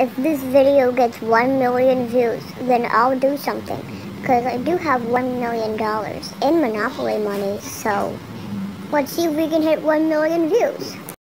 if this video gets 1 million views, then I'll do something. Because I do have $1 million in Monopoly money, so let's see if we can hit 1 million views.